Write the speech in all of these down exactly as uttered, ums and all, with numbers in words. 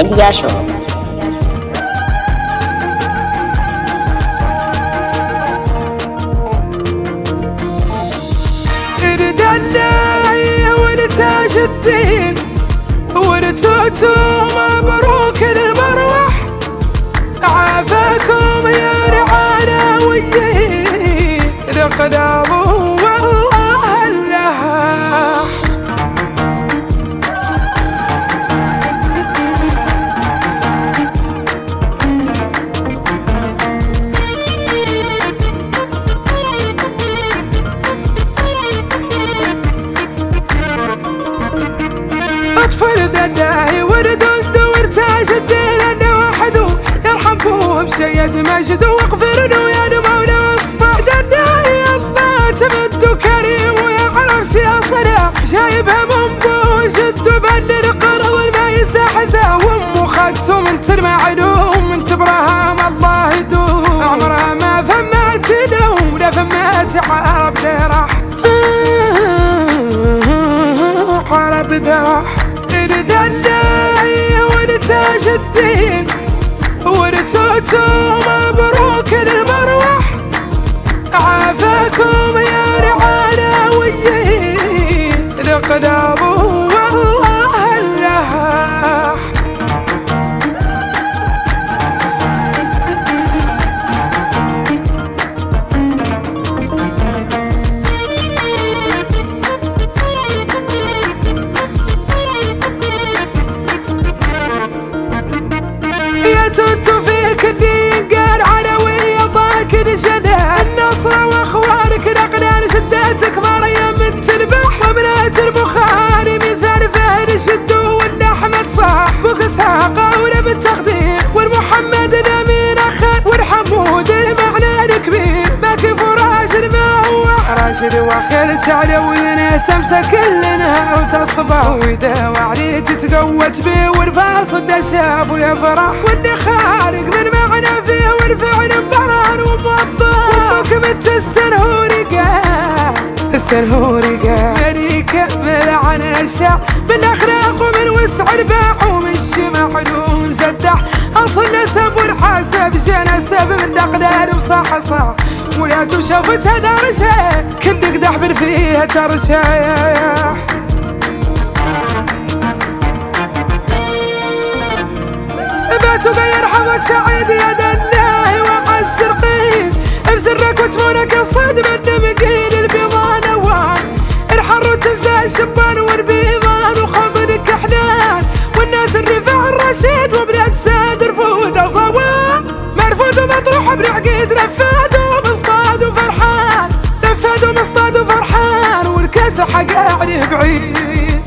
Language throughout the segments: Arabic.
ميديا شو. الدلاعي ولتاج الدين ولتوتو مبروك المروح، عافاكم يا رعاناويين لقدامه والله اللهاح. اطفال دلاعي وردود ورتاج الدين انا وحده يرحمكم بشيد مجد واغفر له يا مولا واصفى. دلاعي الله تمد كريم ويعرف شي اصله، جايبها من بو جد بل القرض ما يسحزه، وامه خدته من ترمى علوم من تبرهام الله يدوم، عمرها ما فمات لوم ولا فمات عرب درح عرب درح. الدلاعي ولتاج الدين ولتوتو مبروك المروح، عافاكم يا رعاناويين لقدامه والله اللهاح. توتو فيك الدين قال علوية ضاك الجنة، النصرة واخوانك الاقلال شداتك مريم بنت البحر وبنات البخاري مثال فهد شدو ولا احمد صاح بوك اسحاق ولا بالتخدير والمحمد الامين اخر والحمود المعنى الكبير باكي فراش المعوح راشد وخلت علوينا تمسك كلنا وتصبح ويداوى عليه تتقوت بيه والفاصل صد شاف ويفرح واللي خارج من معنى فيه والفعل برهن وموضح وفوق بنت السنهورقة السنهورقة مليكة ملعن الشعب بالاخلاق ومن وسع الباع ومن الشمع حلوم مزدح اصل نسب والحاسب جا نسب من الاقلال وصح صح ولا تشوفتها درجة كل قدح بن فيها ترشايح. باتوا بيرحمك سعيد يا دلاعي وعز القيد بسرك وتمونك الصيد من مقيل البيضان نوان الحر وتنزع الشبان والبيضان وخبرك احلال والناس الرفاع الرشيد وبنات ساد رفود صواب مرفود ومطروح بالعقيد رفاد ومصطاد وفرحان رفاد ومصطاد وفرحان والكاس حق عليه بعيد.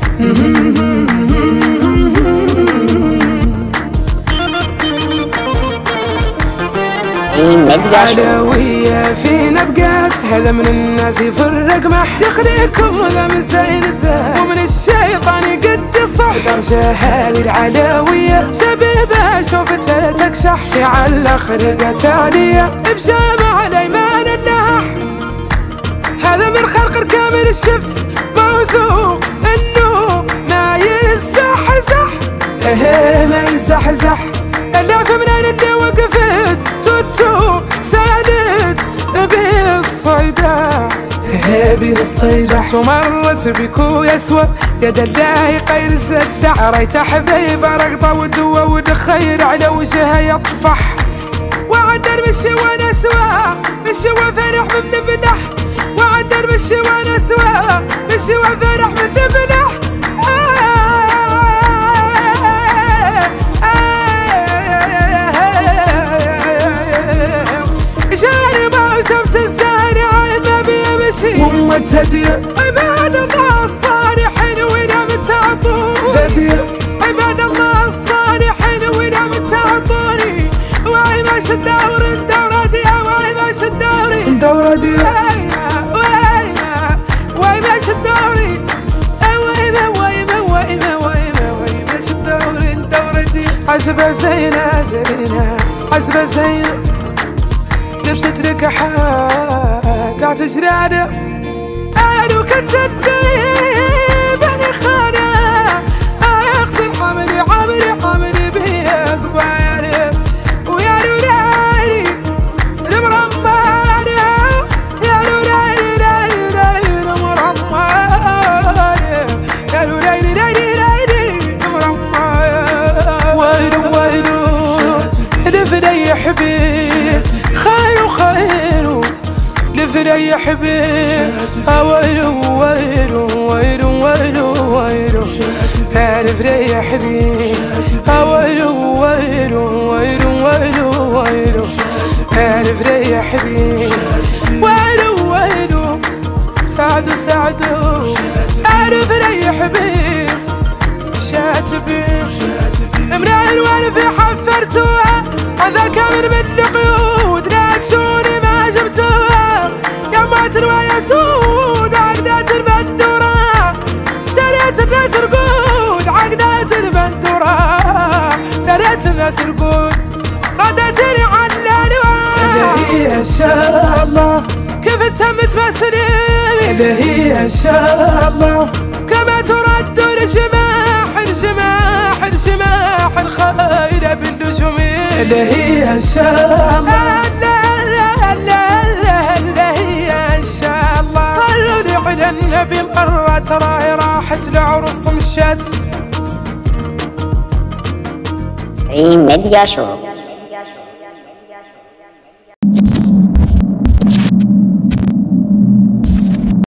علوية فينا بقات هذا من الناس يفرق مح يخليكم هذا من زين الذات ومن الشيطان قد الصح درجة هذه العلوية شبيبة شوفتها تكشح شعل خرقة تالية بجامع الأيمان اللح هذا من خلق الكامل الشفت موثوق انه ما يزحزح ايه ما يزحزح اللعب من اللي وقفت توتو سادت بالصيداح بالصيداح ومرت بكو يسوى يا دلاعي قير السدع ريت حبيبه رقطه ودوه ودخير على وجهها يطفح وعدل بالشوى نسوى بالشوى فرح من بلح وعدل بالشوى نسوى بالشوى فرح من بلح. سمت الزارع ما بيمشي وامة هدية عباد الله الصالحين ونعم التعطون هدية عباد الله الصالحين ونعم التعطوني واي ماش الدور الدورة دي واي ماش الدوري الدورة دي واي ما واي ماش الدوري واي ما واي ما واي ما واي ما واي ماش الدوري الدورة دي حسبة زينة زينة حسبة زينة لبست ركحات تحت جرادة أنا وكنت الديب أنا خانة أغسل حملي عمري حملي بي ويلو ويلو ويلو ويلو ويلو عارف ريح بيه ويلو ويلو ويلو ويلو ويلو عارف ريح بيه ويلو ويلو سعدو سعدو عارف ريح بيه شاتبي من الوان في حفرتوها هذا كامل من القيود لا تشوني ما جبتوها يا ماتر يا سود عقدات البندورة سريت الناس رقود عقدات البندورة سريت الناس رقود ردتني على الالوان اللي هي ان شاء الله كيف تمت مسلمي اللي هي ان شاء الله كما ترد الجماح الجماح الجماح الخير بالنجوم اللي هي ان شاء الله لا لا لا لا لا هي ان شاء الله صلوا لي على النبي مرة تراي راحت العروس مشت ريم ميديا شو.